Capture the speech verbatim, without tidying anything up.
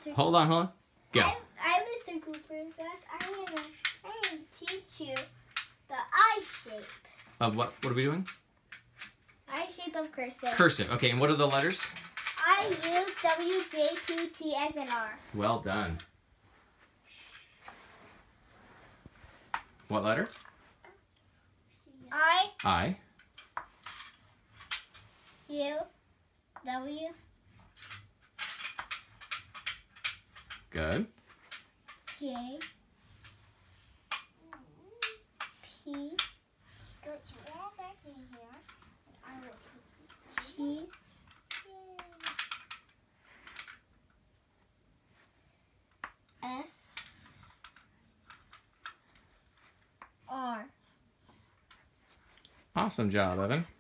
Mister Hold on, hold on. Go. I'm, I'm Mister Cooper. Thus, I'm gonna, I'm gonna teach you the I shape. Of what? What are we doing? I shape of cursive. Cursive. Okay, and what are the letters? I, U, W, J, P, T, S, and R. Well done. What letter? I, I. U, W, Good. J, P, T, S, R. Awesome job, Evan.